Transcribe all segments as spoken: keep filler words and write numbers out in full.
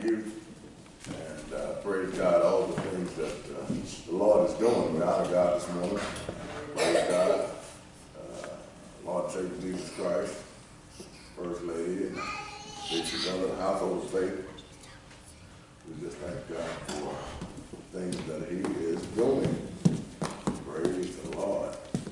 you. And uh, praise God, all the things that uh, the Lord is doing. We honor God this morning. Praise God. Uh, Lord and Savior Jesus Christ, First Lady, and Bishop of the Household of Faith. We just thank God for things that He is doing. Praise the Lord.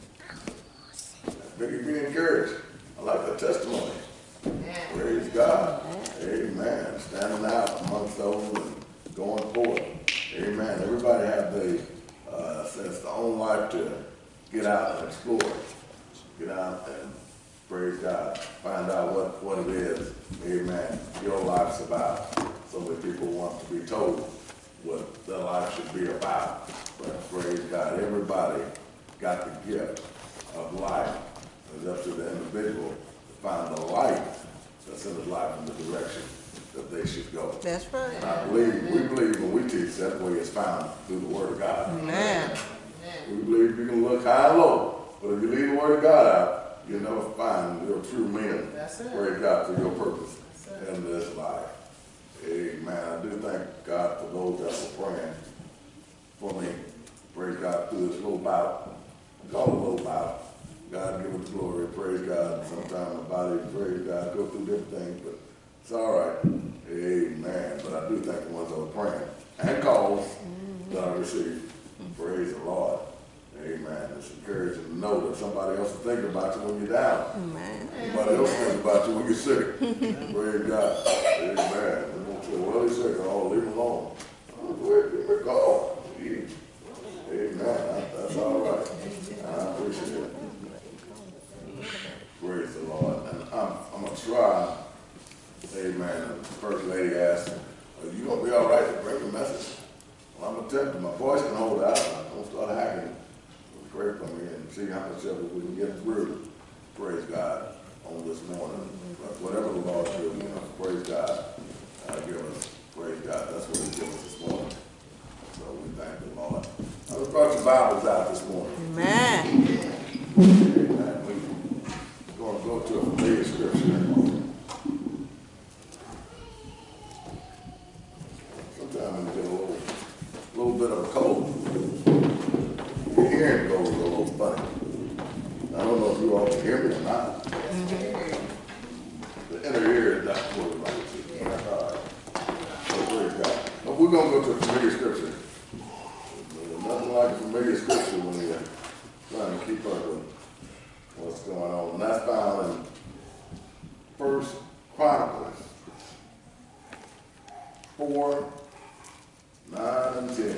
Vicky, be encouraged. I like the testimony. Amen. Praise God. Amen. Standing out amongst those and going forward. Amen. Everybody have the uh, sense their own life to get out and explore. Get out and praise God. Find out what, what it is. Amen. Your life's about. So many people want to be told what their life should be about. But praise God. Everybody got the gift of life. It's up to the individual to find the light that's in his life in the direction that they should go. That's right. And I believe, we believe when we teach, that way it's found through the Word of God. Amen. We believe you can look high and low, but if you leave the Word of God out, you'll never find your true meaning. That's it. Praise God to your purpose in this life. Amen. I do thank God for those that were praying for me. Praise God through this little bout. Call it a little bout. God give us glory. Praise God. Sometimes my body, praise God, go through different things, but it's all right. Amen. But I do thank the ones that were praying and calls that I received. Praise the Lord. Amen. It's encouraging to know that somebody else is thinking about you when you're down. Amen. Somebody else thinking about you when you're sick. Praise God. Amen. We won't say, well, he's sick. Oh, leave him alone. Oh, go ahead, give him a call. Amen. That's all right. I appreciate it. Praise the Lord. And I'm, I'm going to try, amen, the First Lady asked, are you going to be all right to bring the message? Well, I'm attempting. My voice can hold out. I'm going to start hacking. Pray for me and see how much of it we can get through. Praise God on this morning. But whatever the Lord gives us, praise God. Uh, give us, praise God. That's what He gives us this morning. So we thank the Lord. I just brought your Bibles out this morning. Amen. Amen. We're going to go to a familiar scripture. Sometimes we get a little, little bit of a cold. Your hearing goes a little funny. I don't know if you all can hear me or not. Mm-hmm. The inner ear is not fully right. So that's all right. So praise God. But we're going to go to a familiar scripture. There's nothing like a familiar scripture when you're trying to keep up with what's going on. And that's found in First Chronicles four, nine, and ten.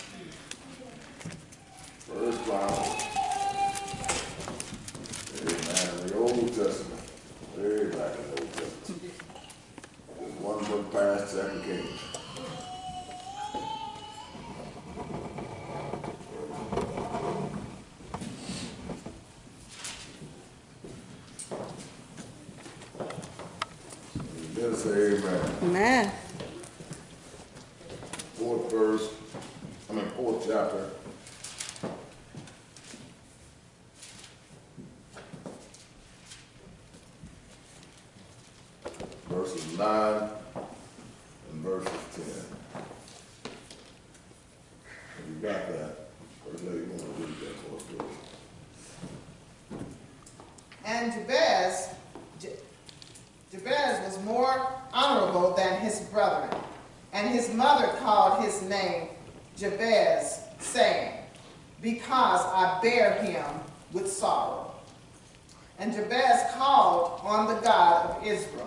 First Chronicles. Amen. The Old Testament. Way back in the Old Testament. There's one book past Second Kings. You better say amen. Amen. Fourth verse, I mean fourth chapter. Verses nine and verses ten. You got that? First lady, you want to read that for us, please? And Jabez, J- Jabez was more honorable than his brethren, and his mother called his name Jabez, saying, because I bear him with sorrow. And Jabez called on the God of Israel,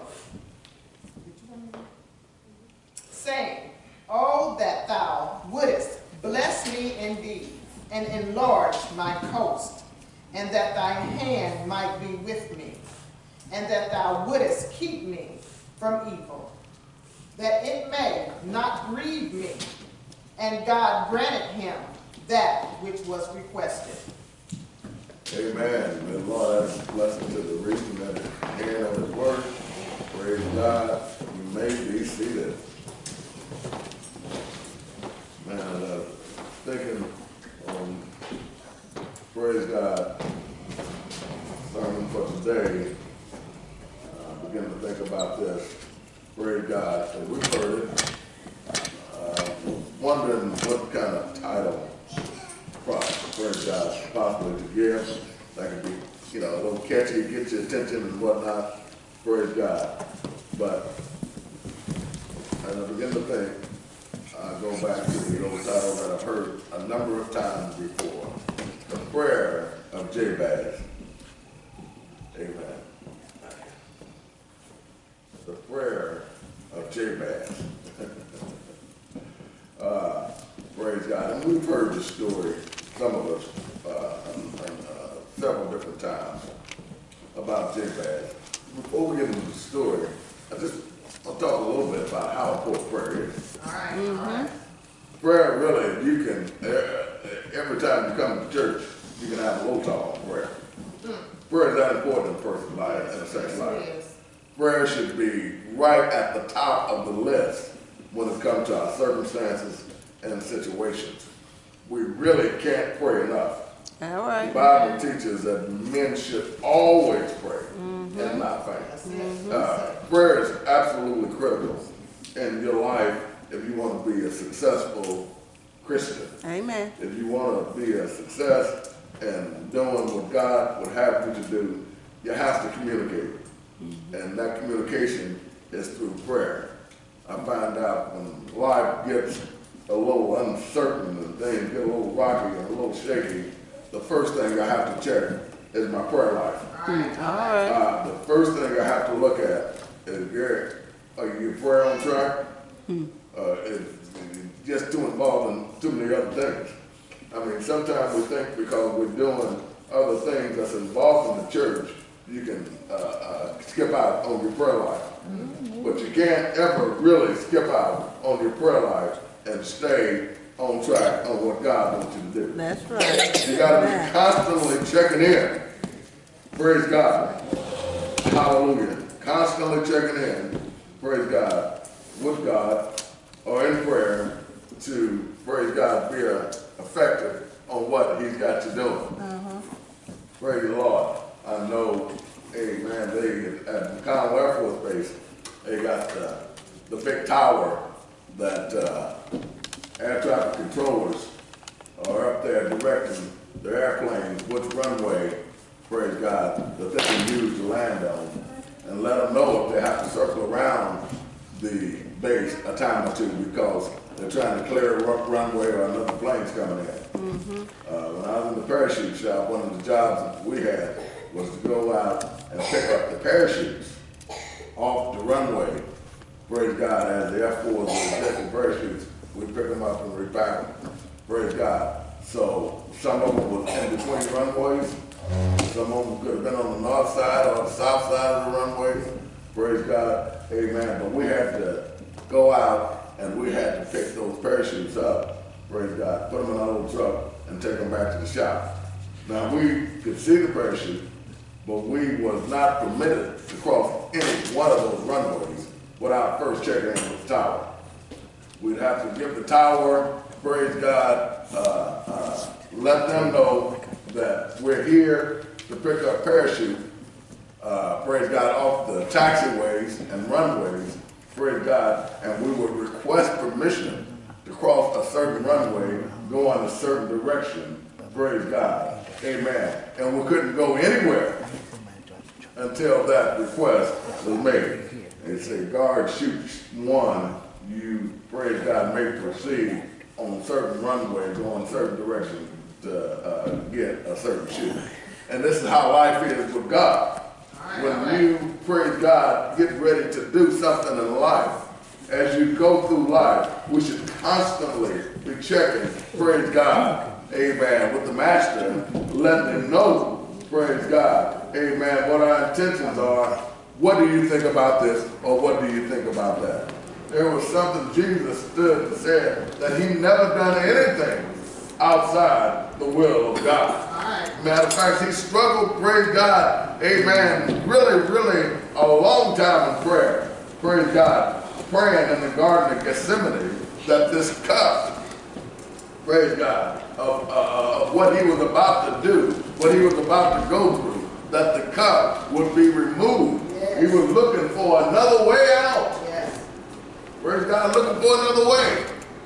saying, oh, that thou wouldest bless me indeed, and enlarge my coast, and that thy hand might be with me, and that thou wouldest keep me from evil, that it may not grieve me. And God granted him that which was requested. Amen. May the Lord add a blessing to the reading and the hearing of His word. Praise God. You may be seated. Man, uh, thinking, um, praise God, sermon for today, uh, begin to think about this. Praise God. And we've heard it. wondering what kind of title, praise God, possibly to give. That could be, you know, a little catchy, get your attention and whatnot. Praise God. But as I begin to think, I go back to the old title that I've heard a number of times before, the prayer of Jabez. Amen. The prayer of Jabez. uh, praise God. And we've heard the story, some of us, uh, and, and, uh, several different times about Jabez. Before we get into the story, I just want to talk a little bit about how important prayer is. All right. Mm-hmm. All right. Prayer, really, you can, uh, every time you come to church, you can have a little talk on prayer. Mm. Prayer is that important in a person's life, in a second life. Prayer should be right at the top of the list when it comes to our circumstances and situations. We really can't pray enough. All right. The Bible teaches that men should always pray mm-hmm. and not faint. Mm-hmm. Uh, prayer is absolutely critical in your life if you want to be a successful Christian. Amen. If you want to be a success and doing what God would have you to do, you have to communicate. Mm-hmm. And that communication is through prayer. I find out when life gets a little uncertain and things get a little rocky and a little shaky, the first thing I have to check is my prayer life. All right. All right. Uh, the first thing I have to look at is, Gary, are your prayer on track? Hmm. Uh, is, is just too involved in too many other things. I mean, sometimes we think because we're doing other things that's involved in the church, you can uh, uh, skip out on your prayer life. Mm-hmm. But you can't ever really skip out on your prayer life and stay on track on what God wants you to do. That's right. You got to be constantly checking in. Praise God. Hallelujah. Constantly checking in. Praise God. With God or in prayer to, praise God, be uh, effective on what He's got you doing. Uh-huh. Praise the Lord. I know, amen, they at McConnell Air Force Base, they got uh, the big tower that uh, air traffic controllers are up there directing their airplanes which runway, praise God, that they can use to land on, and let them know if they have to circle around the base a time or two because they're trying to clear a runway or another plane's coming in. Mm-hmm. Uh, when I was in the parachute shop, one of the jobs that we had was to go out and pick up the parachutes off the runway. Praise God, as the F fours were ejecting parachutes, we pick them up and repack them. Praise God. So some of them was in between runways. Some of them could have been on the north side or the south side of the runways. Praise God. Amen. But we had to go out and we had to pick those parachutes up. Praise God. Put them in our little truck and take them back to the shop. Now we could see the parachute, but we was not permitted to cross any one of those runways without first checking in with the tower. We'd have to give the tower, praise God, uh, uh, let them know that we're here to pick up parachute, uh, praise God, off the taxiways and runways, praise God, and we would request permission to cross a certain runway, go in a certain direction, praise God, amen. And we couldn't go anywhere until that request was made. They say, guard shoots one, you, praise God, may proceed on certain runway, go in certain direction to uh, get a certain shoot. And this is how life is with God. When you, praise God, get ready to do something in life, as you go through life, we should constantly be checking, praise God, amen, with the Master, letting him know, praise God, amen, what our intentions are. What do you think about this, or what do you think about that? There was something Jesus stood and said that he never done anything outside the will of God. Matter of fact, he struggled, praise God, amen, really, really a long time in prayer, praise God, praying in the Garden of Gethsemane that this cup, praise God, of, uh, of what he was about to do, what he was about to go through, that the cup would be removed. Yes. He was looking for another way out. Yes. Praise God, looking for another way.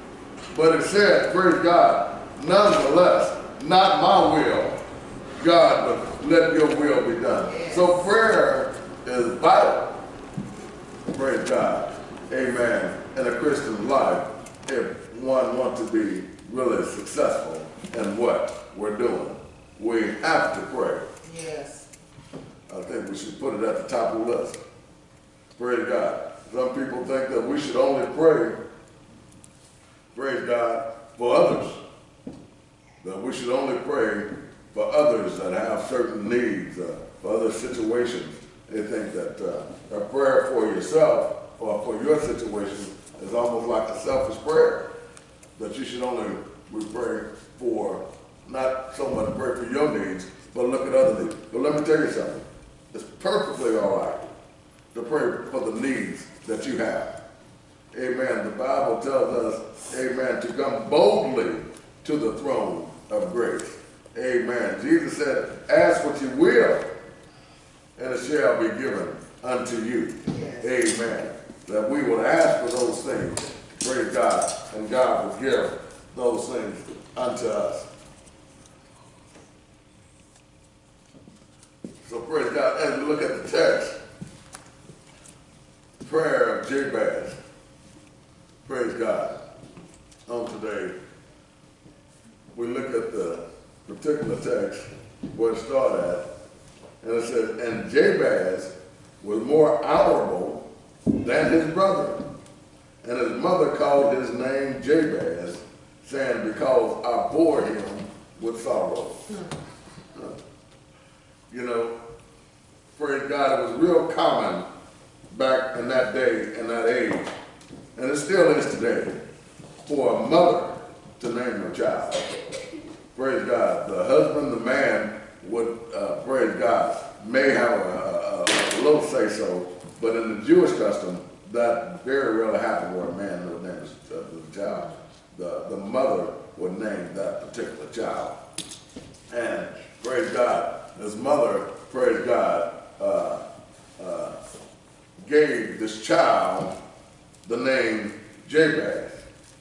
But it says, praise God, nonetheless, not my will, God, but let your will be done. Yes. So prayer is vital, praise God, amen, in a Christian life if one wants to be really successful in what we're doing. We have to pray. Yes. I think we should put it at the top of the list. Praise God. Some people think that we should only pray, praise God, for others. That we should only pray for others that have certain needs, uh, for other situations. They think that uh, a prayer for yourself or for your situation is almost like a selfish prayer. That you should only we pray for, not so much pray for your needs, but look at other needs. But let me tell you something. It's perfectly all right to pray for the needs that you have. Amen. The Bible tells us, amen, to come boldly to the throne of grace. Amen. Jesus said, ask what you will, and it shall be given unto you. Yes. Amen. That we will ask for those things, praise God, and God will give those things unto us. So praise God, as we look at the text, prayer of Jabez, praise God, on today, we look at the particular text where it started at, and it says, and Jabez was more honorable than his brother, and his mother called his name Jabez, saying, because I bore him with sorrow. Hmm. You know, praise God, it was real common back in that day, in that age, and it still is today, for a mother to name her child. Praise God. The husband, the man, would, uh, praise God, may have a, a, a little say-so, but in the Jewish custom, that very rarely happened where a man would name his uh, the child. The, the mother would name that particular child. And praise God, his mother, praise God, uh, uh, gave this child the name Jabez.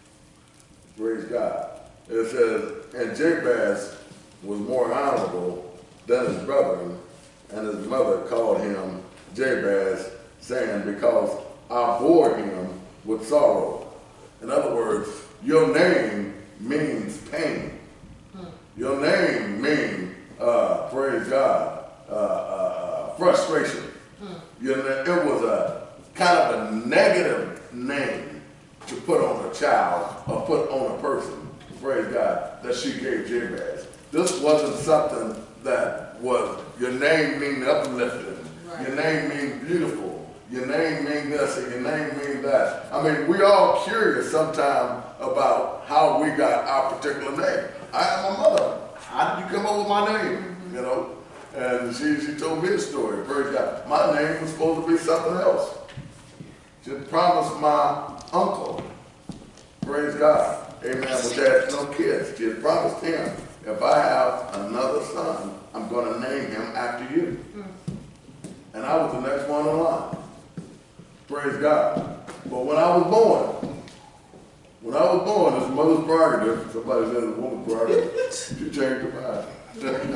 Praise God. It says, and Jabez was more honorable than his brother, and his mother called him Jabez, saying, because I bore him with sorrow. In other words, your name means pain. Hmm. Your name means, uh, praise God, uh, uh, frustration. Hmm. Your, it was a kind of a negative name to put on a child or put on a person. Praise God, that she gave Jabez. This wasn't something that was, your name means uplifting. Right. Your name means beautiful. Your name means this and your name means that. I mean, we all curious sometimes about how we got our particular name. I am my mother. How did you come up with my name? Mm-hmm. You know? And she, she told me a story. Praise God. My name was supposed to be something else. She promised my uncle. Praise God. Amen. But there's no kids. She had promised him, if I have another son, I'm going to name him after you. Mm. And I was the next one in line. Praise God. But when I was born, when I was born, it's mother's prerogative. Somebody said it's a woman's prerogative. She changed her mind.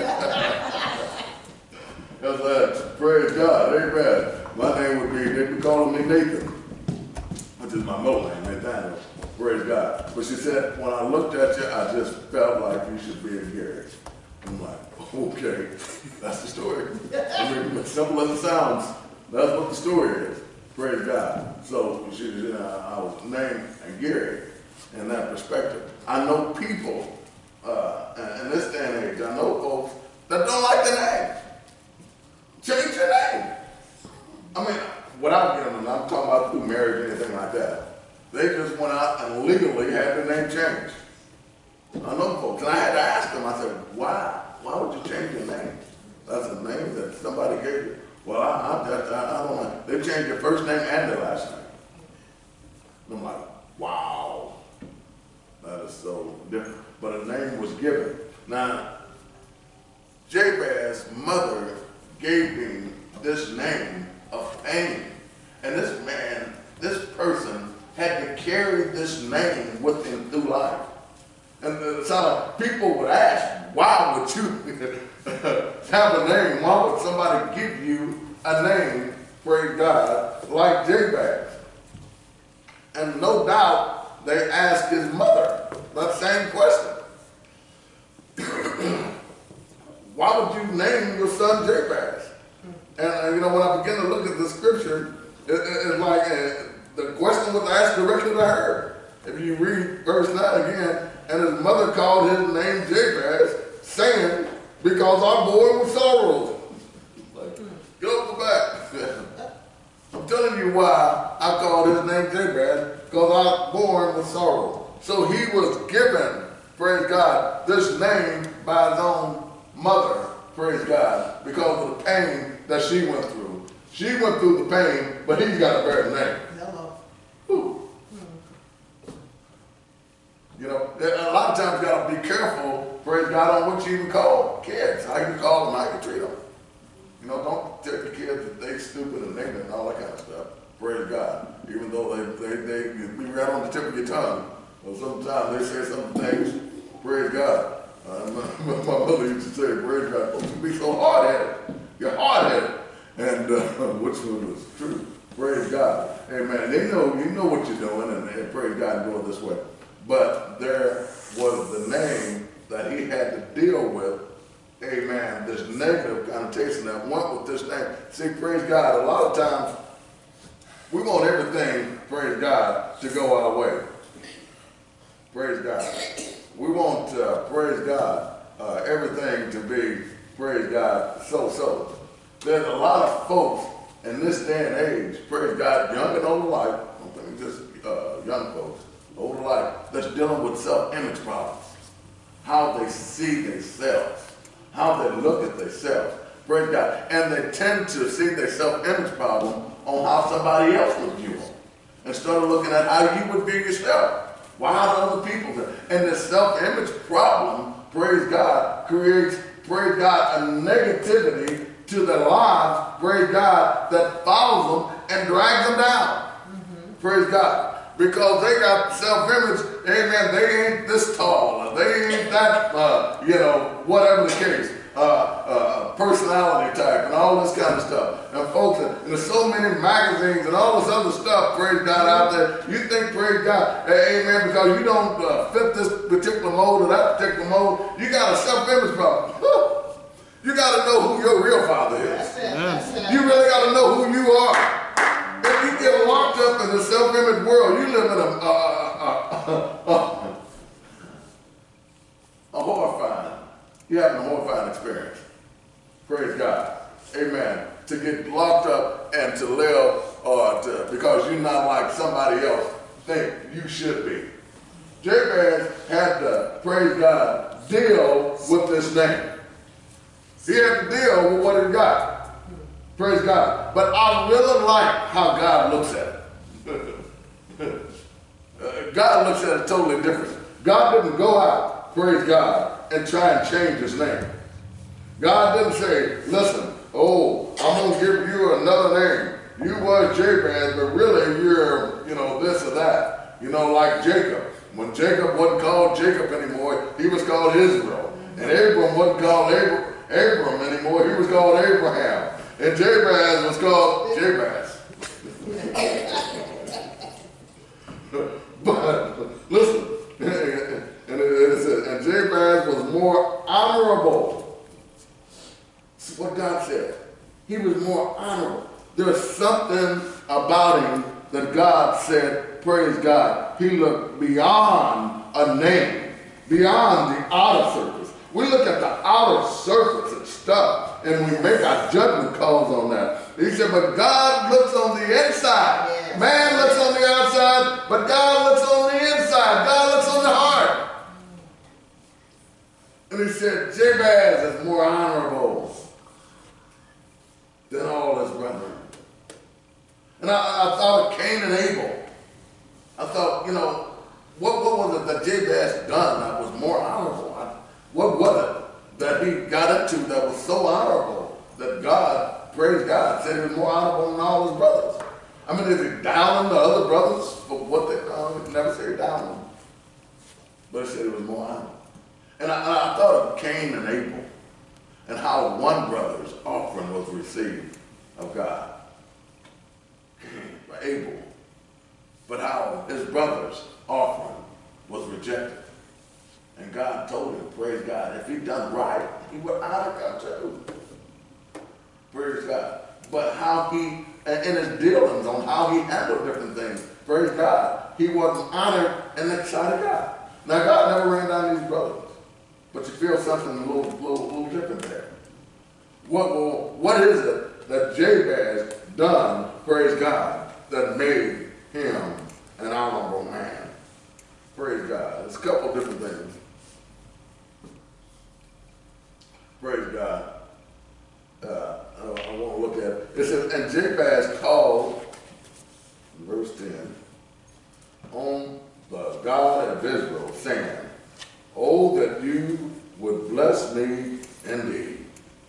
That's that. Praise God. Amen. My name would be, they'd be calling me Nathan, which is my middle name, Nathaniel. Praise God. But she said, when I looked at you, I just felt like you should be a Gary. I'm like, okay, that's the story. I mean, as simple as it sounds, that's what the story is. Praise God. So she, you know, I was named Gary in that perspective. I know people, uh, in this day and age, I know folks that don't like the name. Change your name. I mean, without getting them, I'm talking about through marriage or anything like that. They just went out and legally had their name changed. I know folks, and I had to ask them, I said, why? Why would you change your name? That's a name that somebody gave you. Well, I, I, I, I don't know. They changed your first name and their last name. And I'm like, wow. That is so different. But a name was given. Now, Jabez's mother gave me this name of pain. And this man, this person, had to carry this this name with him through life. And it sounds like people would ask, why would you have a name? Why would somebody give you a name, praise God, like Jabez? And no doubt they asked his mother that same question. Why would you name your son Jabez? And, and you know, when I begin to look at the scripture, it, it, it's like uh, the question was asked directly to her. If you read verse nine again, and his mother called his name Jabez, saying, because I bore him with sorrows. Like, get off the back. I'm telling you why I called his name Jabez, because I bore him with sorrow. So he was given, praise God, this name by his own mother, praise God, because of the pain that she went through. She went through the pain, but he's got a better name. Hello. Whew. You know, a lot of times you got to be careful, praise God, on what you even call kids. How you call them, how you treat them. You know, don't tell your kids that they stupid and ignorant and all that kind of stuff. Praise God. Even though they, they, they be right on the tip of your tongue. Well, sometimes they say some things, praise God. Uh, my, my mother used to say, praise God, don't you be so hard-headed. You're hard-headed. And uh, which one was true. Praise God. Amen. They know, you know what you're doing, and, and praise God, do it this way. But there was the name that he had to deal with, amen, this negative connotation that went with this name. See, praise God, a lot of times we want everything, praise God, to go our way. Praise God. We want, uh, praise God, uh, everything to be, praise God, so-so. There's a lot of folks in this day and age, praise God, young and old alike, I don't think just uh, young folks, old alike, that's dealing with self-image problems. How they see themselves, how they look at themselves, praise God. And they tend to see their self-image problem on how somebody else would view them, instead of looking at how you would view yourself. Why do other people do? And the self-image problem, praise God, creates, praise God, a negativity to their lives, praise God, that follows them and drags them down. Mm-hmm. Praise God. Because they got self-image, amen, they ain't this tall, or they ain't that, uh, you know, whatever the case, uh, uh, personality type, and all this kind of stuff. And folks, and there's so many magazines and all this other stuff, praise God, out there. You think, praise God, amen, because you don't uh, fit this particular mold or that particular mold, you got a self-image problem. You got to know who your real father is. That's it, that's it. You really got to know who you are. If you get locked up in the self-image world, you live in a, a, a, a, a, a horrifying, you having a horrifying experience. Praise God. Amen. To get locked up and to live, or to, because you're not like somebody else think you should be. Jabez had to, praise God, deal with this name. He had to deal with what he got. Praise God. But I really like how God looks at it. uh, God looks at it totally different. God didn't go out, praise God, and try and change his name. God didn't say, listen, oh, I'm going to give you another name. You was Jabez, but really you're, you know, this or that. You know, like Jacob. When Jacob wasn't called Jacob anymore, he was called Israel. And Abram wasn't called Abram. Abram anymore, he was called Abraham. And Jabez was called Jabez. But listen, and it says, and Jabez was more honorable. That's what God said. He was more honorable. There's something about him that God said, praise God, he looked beyond a name, beyond the outer surface. We look at the outer surface and stuff, and we make our judgment calls on that. He said, but God looks on the inside. Yes. Man looks on the outside, but God looks on the inside. God looks on the heart. And he said, Jabez is more honorable than all his brethren. And I, I thought of Cain and Abel. I thought, you know, what, what was it that Jabez done that was more honorable? What was it that he got into that was so honorable that God, praise God, said he was more honorable than all his brothers? I mean, is he downing the other brothers for what they done? It never said down them. But it said it was more honor. And I, and I thought of Cain and Abel and how one brother's offering was received of God. Cain, Abel. But how his brother's offering was rejected. And God told him, praise God, if he done right, he would honor God too. Praise God. But how he, in his dealings on how he handled different things, praise God, he wasn't honored in the sight of God. Now, God never ran down these brothers. But you feel something a little, little, little different there. What, well, what is it that Jabez done, praise God, that made him an honorable man? Praise God. There's a couple of different things. Praise God. Uh, I, I want to look at it. It says, and Jabez called, verse ten, on the God of Israel, saying, oh, that you would bless me indeed.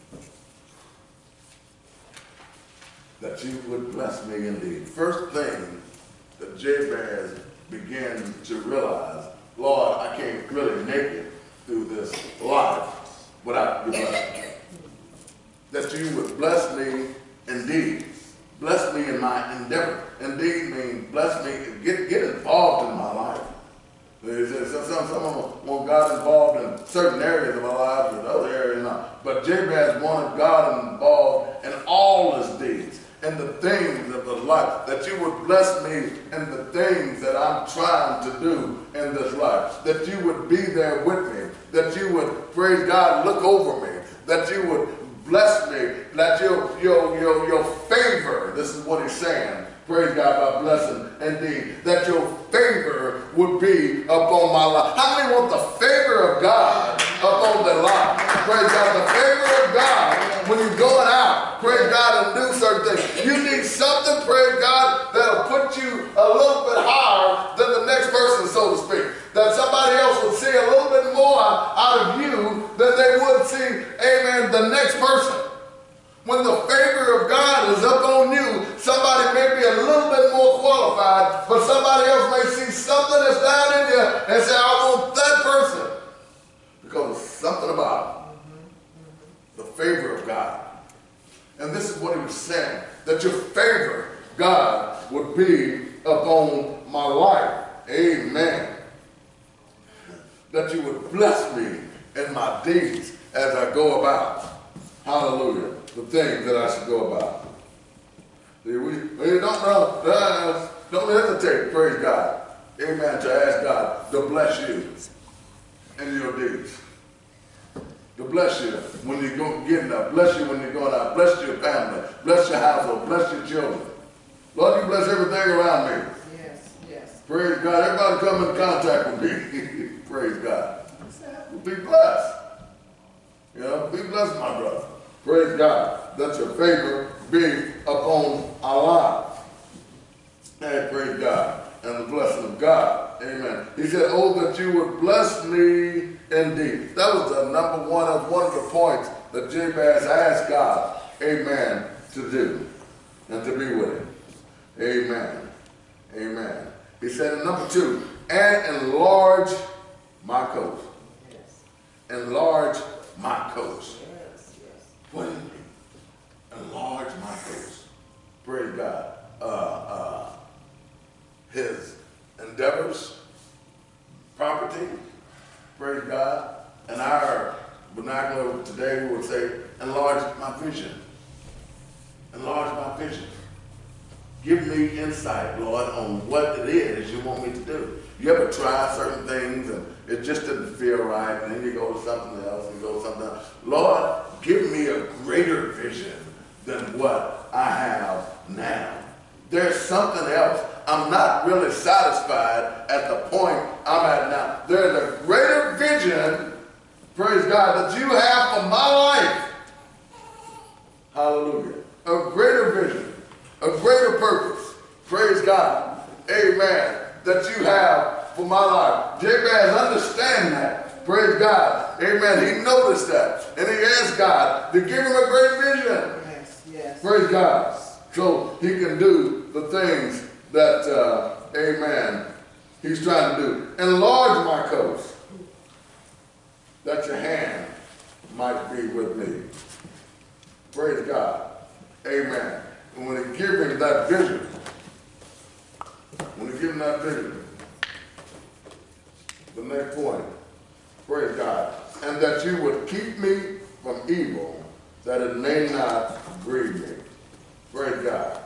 That you would bless me indeed. First thing that Jabez began to realize, Lord, I can't really make it through this life without your blessing. That you would bless me indeed. Bless me in my endeavor. Indeed means bless me, get, get involved in my life. Some, some, some want God involved in certain areas of our lives and other areas not. But Jabez wanted God involved in all his deeds and the things of the life. That you would bless me in the things that I'm trying to do in this life. That you would be there with me. That you would, praise God, look over me. That you would bless me. That your, your, your, your favor, this is what he's saying. Praise God by blessing indeed. That your favor would be upon my life. How many want the favor of God upon their life? Praise God. The favor of God when you're going out. Praise God and do certain things. You need something, praise God, that'll put you a little bit higher than the next person, so to speak. That somebody else would see a little bit more out of you than they would see, amen, the next person. When the favor of God is up on you, somebody may be a little bit more qualified, but somebody else may see something that's down in you and say, I want that person. Because there's something about it. The favor of God. And this is what he was saying, that your favor, God, would be upon my life. Amen. That you would bless me in my deeds as I go about. Hallelujah. The things that I should go about. See, we, we don't, uh, don't hesitate, praise God. Amen. To ask God to bless you in your deeds. To bless you when you're going, getting up. Bless you when you're going out. Bless your family. Bless your household. Bless your children. Lord, you bless everything around me. Yes, yes. Praise God. Everybody come in contact with me. Praise God. Be blessed. You know, be blessed, my brother. Praise God. Let your favor be upon our lives. And praise God. And the blessing of God. Amen. He said, oh, that you would bless me indeed. That was the number one of one of the points that Jabez asked God, amen, to do. And to be with him. Amen. Amen. He said in number two, and enlarge my coast. Yes. Enlarge my coast. Yes, yes. What do you mean? Enlarge my coast. Praise God. Uh, uh, his endeavors, property, praise God. And our vernacular today we would say, enlarge my vision. Enlarge my vision. Give me insight, Lord, on what it is you want me to do. You ever try certain things and it just didn't feel right, and then you go to something else and go to something else. Lord, give me a greater vision than what I have now. There's something else. I'm not really satisfied at the point I'm at now. There's a greater vision, praise God, that you have for my life. Hallelujah. A greater vision, a greater purpose. Praise God. Amen. That you have for my life. Jabez understand that. Praise God. Amen. He noticed that. And he asked God to give him a great vision. Yes, yes. Praise God. So he can do the things that, uh, amen, he's trying to do. Enlarge my coast, that your hand might be with me. Praise God. Amen. And when he gives him that vision, when he gives him that vision, the next point, praise God, and that you would keep me from evil, that it may not grieve me. Praise God.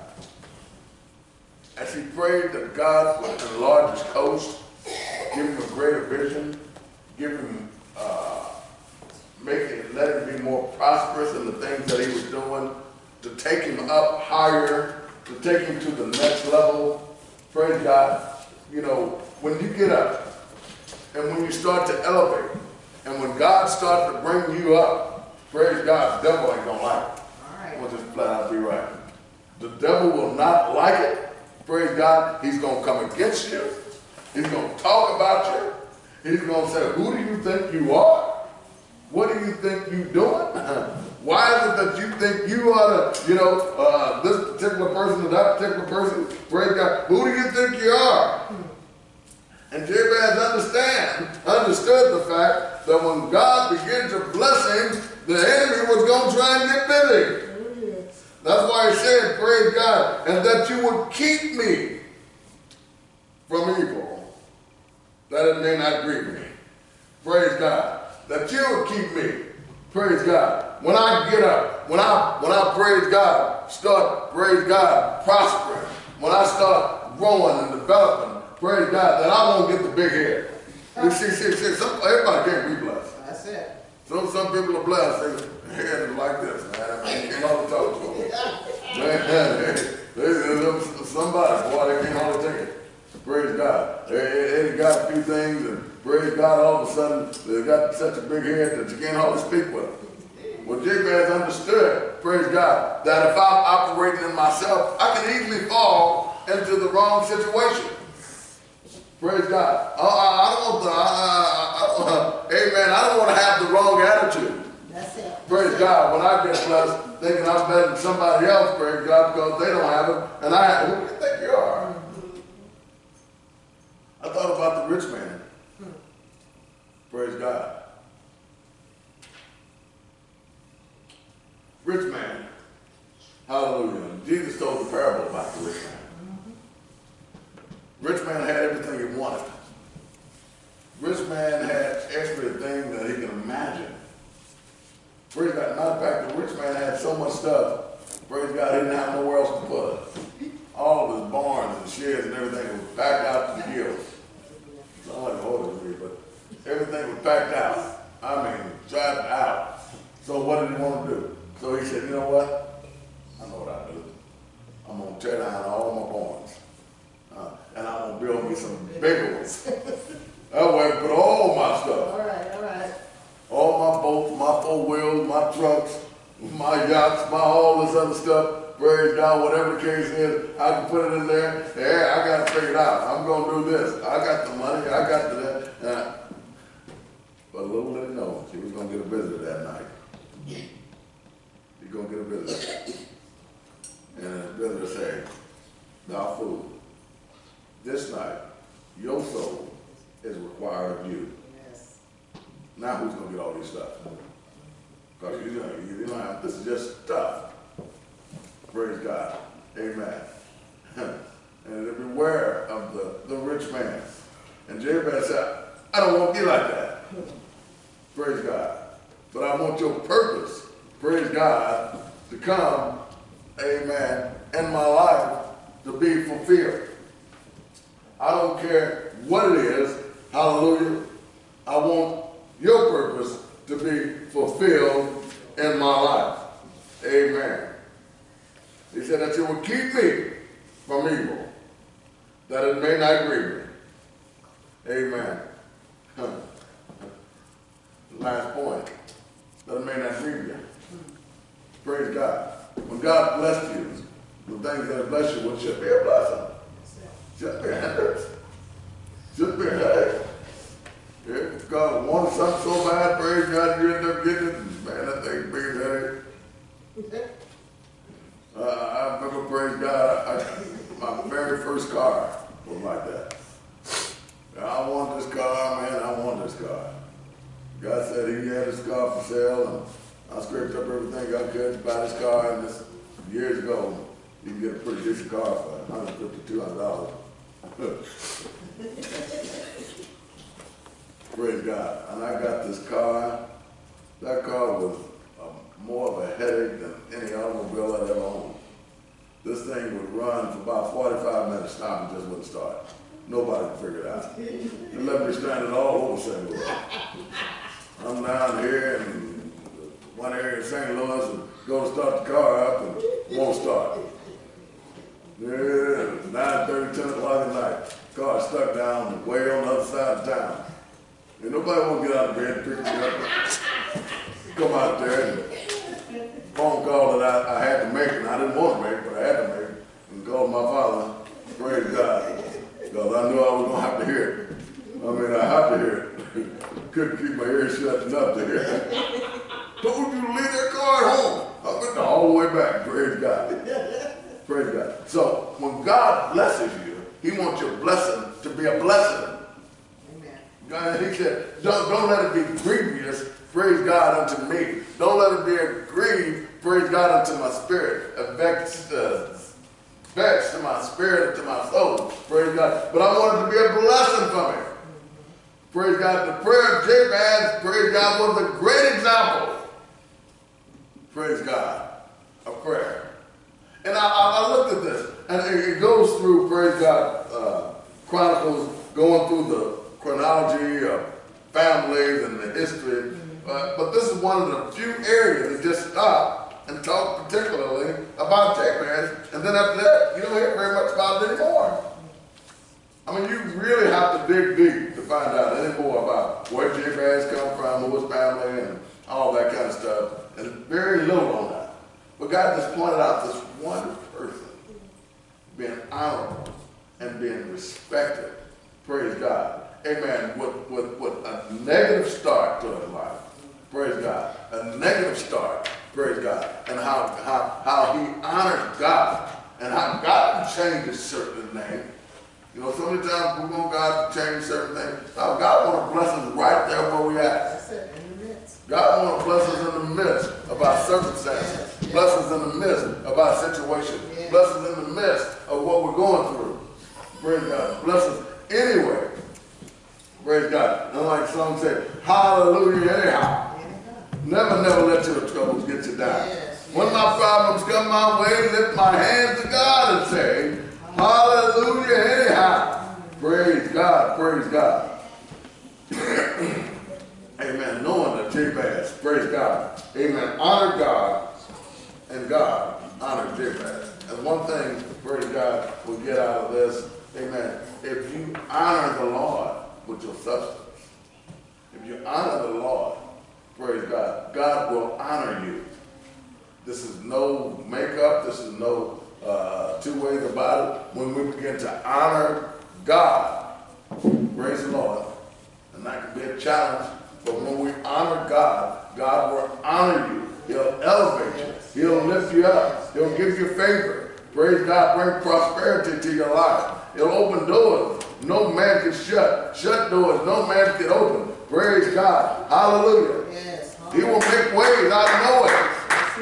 As he prayed that God would enlarge his coast, give him a greater vision, give him, uh, make it, let him be more prosperous in the things that he was doing, to take him up higher, to take him to the next level. Praise God. You know, when you get up and when you start to elevate, and when God starts to bring you up, praise God, the devil ain't gonna like it. All right. We'll just flat out be right. The devil will not like it. Praise God. He's gonna come against you. He's gonna talk about you. He's gonna say, who do you think you are? What do you think you're doing? Why is it that you think you are the, you know, uh, this particular person or that particular person? Praise God. Who do you think you are? And Jabez understand, understood the fact that when God began to bless him, the enemy was going to try and get busy. Oh, yes. That's why he said, praise God, and that you would keep me from evil, that it may not grieve me. Praise God. That you would keep me. Praise God. When I get up, when I when I praise God, start praise God prospering. When I start growing and developing, praise God, that I won't get the big head. You see, see, see, some, everybody can't be blessed. That's it. Some some people are blessed. Their head is like this, man. I mean, you can't hardly talk to them. Man, they, they, somebody, boy, they can't hardly take it. Praise God. They, they, they got a few things, and praise God, all of a sudden, they got such a big head that you can't hardly speak with them. Well, Jabez understood, praise God, that if I'm operating in myself, I can easily fall into the wrong situation. Praise God. I, I, I don't want the, I, I, I, amen, I don't want to have the wrong attitude. That's it. Praise God. When I get blessed, thinking I'm better than somebody else, praise God, because they don't have it, and I, who do you think you are? I thought about the rich man. Hmm. Praise God. Rich man. Hallelujah. Jesus told the parable about the rich man. Mm-hmm. Rich man had everything he wanted. Rich man had everything that he can imagine. Praise God. Matter of fact, the rich man had so much stuff, praise God, he didn't have nowhere else to put it. All of his barns and sheds and everything was packed out to the gills. It's not like a holy to me, but everything was packed out. I mean, dried out. So what did he want to do? So he said, you know what? I know what I do. I'm going to tear down all my barns. Uh, and I'm going to build me some bigger ones. That way I can put all my stuff. All right, all right. All my boats, my four wheels, my trucks, my yachts, my all this other stuff. Praise God, whatever the case is, I can put it in there. Yeah, I got to figure it out. I'm going to do this. I got the money. I got the that. Uh, but little did he know, he was going to get a visitor that night. He's going to get a visitor. And the visitor said, thou fool, this night your soul is required of you. Yes. Now who's going to get all this stuff? Because you don't, you don't have, this is just stuff. Praise God. Amen. And beware of the, the rich man. And Jabez said, I don't want to be like that. Praise God. But I want your purpose, praise God, to come, amen, in my life to be fulfilled. I don't care what it is, hallelujah. I want your purpose to be fulfilled in my life. Amen. He said that you will keep me from evil, that it may not grieve me. Amen. Huh. Last point, that it may not grieve you. Praise God. When God blessed you, the things that bless you, well, should be a blessing. Should be a hindrance. Should be a headache. If God wanted something so bad, praise God, you end up getting it, man, that thing's big as a headache. Uh, I remember, praise God, I, I, very first car was like that. I want this car, man, I want this car. God said he had this car for sale, and I scraped up everything I could to buy this car, and this, years ago, you can get a pretty decent car for one hundred fifty dollars, two hundred dollars. Praise God. And I got this car. That car was uh, more of a headache than any automobile I'd ever owned. This thing would run for about forty-five minutes, stop, and just wouldn't start. Nobody could figure it out. It left me stranded all over Saint Louis. I'm down here in one area of Saint Louis and go to start the car up and won't start. Yeah, nine thirty, ten o'clock at night. Car stuck down way on the other side of town. And nobody won't get out of bed and pick me up. Come out there and phone call that I, I had to make, and I didn't want to make, but I had to make, and called my father, praise God, because I knew I was going to have to hear it. I mean, I have to hear it. Couldn't keep my ears shut enough to hear it. Told you to leave that car at home. I went all the way back, praise God. Praise God. So, when God blesses you, he wants your blessing to be a blessing. God, he said, don't, don't let it be grievous, praise God, unto me. Don't let it be a grief, praise God, unto my spirit. A vex, uh, vex to my spirit, to my soul, praise God. But I want it to be a blessing for me. Praise God. The prayer of Jabez, praise God, was a great example. Praise God, of prayer. And I, I, I looked at this, and it, it goes through, praise God, uh, Chronicles, going through the chronology of families and the history, uh, but this is one of the few areas that just stop and talk particularly about Jabez, and then after that, you don't hear very much about it anymore. I mean, you really have to dig deep to find out any more about where Jabez come from, who his family, and all that kind of stuff, and very little on that. But God just pointed out this one person being honorable and being respected. Praise God. Amen. With, with, with a negative start to his life. Praise God. A negative start. Praise God. And how, how, how he honored God. And how God changes certain name. You know, so many times we want God to change certain things. Now, God wants to bless us right there where we at. God wants to bless us in the midst of our circumstances. Bless us in the midst of our situation. Bless us in the midst of what we're going through. Praise God. Bless us anyway. Praise God. And like the song said, hallelujah anyhow. Never, never let your troubles get you down. Yes, yes. When my problems come my way, lift my hands to God and say, hallelujah anyhow. Praise God. Praise God. Amen. Knowing that Jabez, praise God. Amen. Honor God, and God honor Jabez. And one thing, praise God, we'll get out of this, amen, if you honor the Lord with your substance, if you honor the Lord, praise God, God will honor you. This is no makeup, this is no uh, two ways about it. When we begin to honor God, praise the Lord, and that can be a challenge, but when we honor God, God will honor you. He'll elevate you. He'll lift you up. He'll give you favor. Praise God, bring prosperity to your life. He'll open doors no man can shut. Shut doors no man can open. Praise God. Hallelujah. Yes, hallelujah. He will make ways out of no way.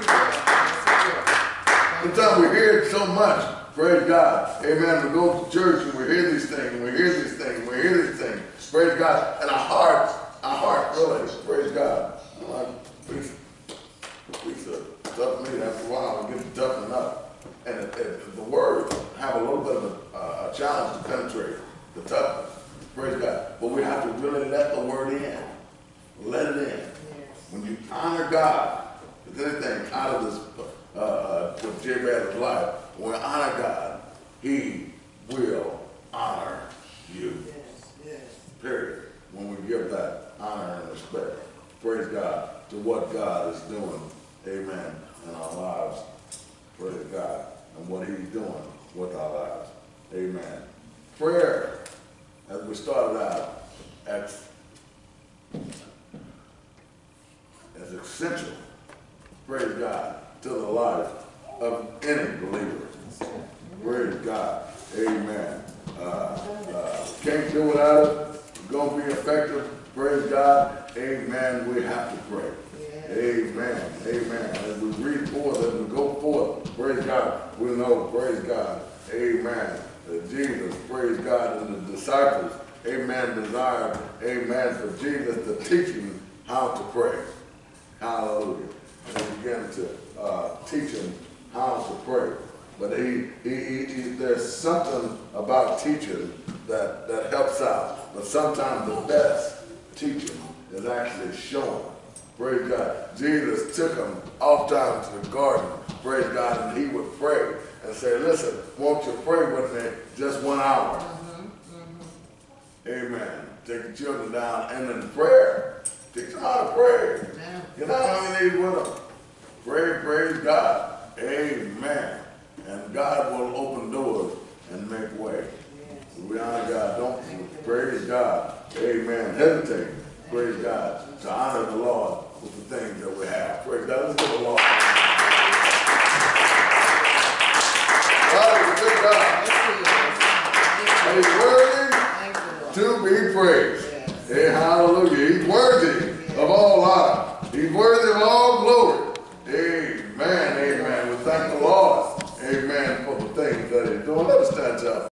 Sometimes we hear it so much. Praise God. Amen. We go to church and we hear these things, and we hear these things, and we hear these things. Praise God. And our heart, our heart really, praise God. Like, we, we tough meat after a while, we get to toughen up. And it, it, the words have a little bit of a, uh, a challenge to penetrate the toughness. Praise God. But we have to really let the word in. Let it in. Yes. When you honor God, with anything out of this, uh, uh, with Jabez's life, when we honor God, he will honor you. Yes. Yes. Period. When we give that honor and respect, praise God, to what God is doing, amen, in our lives. Praise God. And what he's doing with our lives. Amen. Prayer, as we started out, as, as essential, praise God, to the life of any believer. Praise God. Amen. be effective, praise God, amen, we have to pray. Yes. Amen, amen. As we read forth, as we go forth, praise God, we know, praise God, amen, that Jesus, praise God, and the disciples, amen, desired, amen, for Jesus to teach them how to pray. Hallelujah. And he began to uh, teach them how to pray. But he, he, he, he, there's something about teaching that, that helps out. But sometimes the best teaching is actually showing. Praise God. Jesus took him off time to the garden, praise God, and he would pray and say, listen, won't you pray with me just one hour? Mm-hmm, mm-hmm. Amen. Take the children down and in prayer. Teach them how to pray. Amen. You know how you need with them. Pray, praise God. Amen. And God will open doors and make way. Yes. We honor God. Don't praise God. Amen. Hesitate. Praise God. To honor the Lord with the things that we have. Praise God. Let's give the Lord. God is a good God. And He's worthy to be praised. Yes. Hey, hallelujah. He's worthy of all honor. He's worthy of all glory. Amen. Amen. We thank the Lord. Amen. For the things that He's doing. Let us stand up.